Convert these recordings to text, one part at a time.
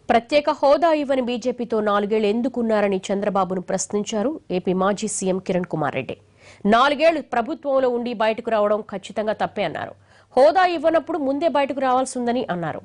ప్రత్యేక హోదా ఇవ్వని బీజేపీతో 4 ఏళ్లు ఎందుకున్నారని చంద్రబాబును ప్రశ్నించారు ఏపీ మాజీ సీఎం కిరణ్ కుమార్ రెడ్డి. 4 ఏళ్లు ప్రభుత్వంలో ఉండి బయటకు రావడం ఖచ్చితంగా తప్పే అన్నారు. హోదా ఇవ్వనప్పుడు ముందే బయటకు రావాల్సిందని అన్నారు.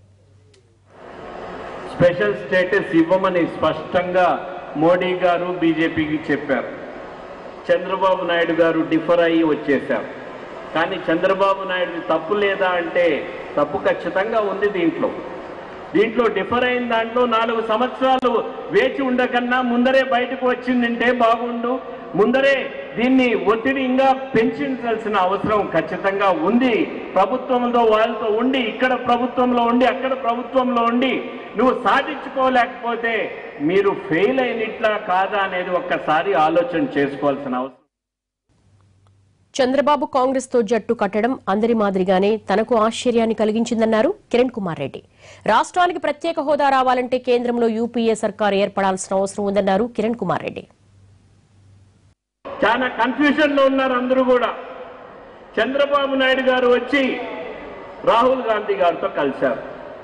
స్పెషల్ స్టేటస్ ఇవ్వమని స్పష్టంగా మోడీ గారు బీజేపీకి చెప్పారు. చంద్రబాబు నాయుడు గారు డిఫర్ అయ్యి వచ్చేశారు. కానీ చంద్రబాబు నాయుడు తప్పు లేదా అంటే తప్పు ఖచ్చితంగా ఉంది. దీంట్లో డిఫర్ అయిన దాంట్లో 4 సంవత్సరాలు వేచి ఉండకన్నా ముందరే బయటకు వచ్చిందంటే బాగుండు. ముందరే దీన్ని ఒత్తిడి ఇంకా పెంచాల్సిన అవసరం ఖచ్చితంగా ఉంది. ప్రభుత్వంలో వాళ్ళతో ఉండి ఇక్కడ ప్రభుత్వంలో ఉండి అక్కడ ప్రభుత్వంలో ఉండి నువ్వు సాధించుకోలేకపోతే మీరు ఫెయిల్ అయినట్లా కాదా అనేది ఒక్కసారి ఆలోచన చేసుకోవాల్సిన అవసరం. చంద్రబాబు కాంగ్రెస్ తో జట్టు కట్టడం అందరి మాదిరిగానే తనకు ఆశ్చర్యాన్ని కలిగించిందన్నారు కిరణ్ కుమార్ రెడ్డి. రాష్ట్రానికి ప్రత్యేక హోదా రావాలంటే కేంద్రంలో యూపీఏ సర్కారు ఏర్పడాల్సిన అవసరం ఉందన్నారు కిరణ్ కుమార్ రెడ్డి. చాలా కన్ఫ్యూజన్ లో ఉన్నారు అందరూ కూడా. చంద్రబాబు నాయుడు గారు వచ్చి రాహుల్ గాంధీ గారితో కలిశారు.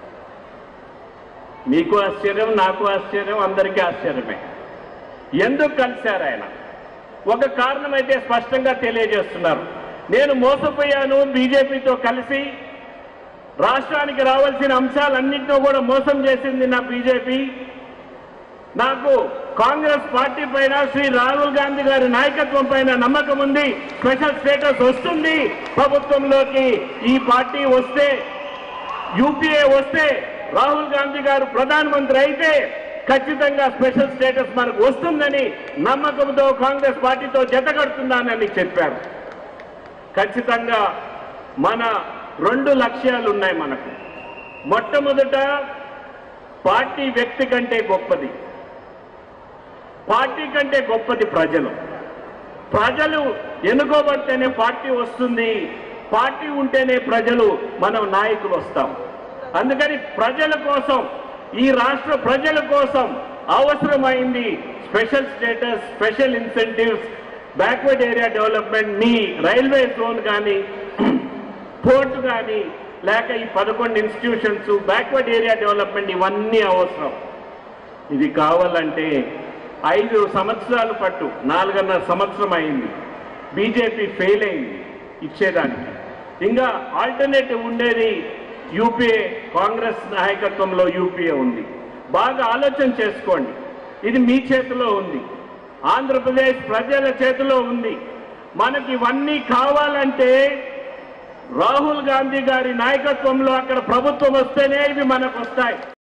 మీకు ఆశ్చర్యం, నాకు ఆశ్చర్యం, అందరికీ ఆశ్చర్యమే. ఎందుకు కలిశారు ఆయన? ఒక కారణం అయితే స్పష్టంగా తెలియజేస్తున్నారు. నేను మోసపోయాను, బీజేపీతో కలిసి రాష్ట్రానికి రావాల్సిన అంశాలన్నింటినీ కూడా మోసం చేసింది నా బీజేపీ. నాకు కాంగ్రెస్ పార్టీ పైన శ్రీ రాహుల్ గాంధీ గారి నాయకత్వం పైన నమ్మకం ఉంది. స్పెషల్ స్టేటస్ వస్తుంది ప్రభుత్వంలోకి. ఈ పార్టీ వస్తే, యూపీఏ వస్తే, రాహుల్ గాంధీ గారు ప్రధానమంత్రి అయితే ఖచ్చితంగా స్పెషల్ స్టేటస్ మనకు వస్తుందని నమ్మకంతో కాంగ్రెస్ పార్టీతో జతకడుతున్నానని చెప్పారు. ఖచ్చితంగా మన 2 లక్ష్యాలు ఉన్నాయి మనకు. మొట్టమొదట పార్టీ వ్యక్తి కంటే గొప్పది, పార్టీ కంటే గొప్పది ప్రజలు. ప్రజలు ఎన్నుకోబడితేనే పార్టీ వస్తుంది, పార్టీ ఉంటేనే ప్రజలు మనం నాయకులు వస్తాం. అందుకని ప్రజల కోసం, ఈ రాష్ట్ర ప్రజల కోసం అవసరమైంది special status, special incentives, backward area development, మీ రైల్వే జోన్ కానీ, పోర్టు కానీ, లేక ఈ 11 ఇన్స్టిట్యూషన్స్, బ్యాక్వర్డ్ ఏరియా డెవలప్మెంట్, ఇవన్నీ అవసరం. ఇది కావాలంటే 5 సంవత్సరాలు పట్టు, 4.5 సంవత్సరం అయింది. బీజేపీ ఫెయిల్ అయింది ఇచ్చేదానికి. ఇంకా ఆల్టర్నేటివ్ ఉండేది యూపీఏ. కాంగ్రెస్ నాయకత్వంలో యూపీఏ ఉంది. బాగా ఆలోచన చేసుకోండి. ఇది మీ చేతిలో ఉంది, ఆంధ్రప్రదేశ్ ప్రజల చేతిలో ఉంది. మనకి ఇవన్నీ కావాలంటే రాహుల్ గాంధీ గారి నాయకత్వంలో అక్కడ ప్రభుత్వం వస్తేనే ఇవి మనకు వస్తాయి.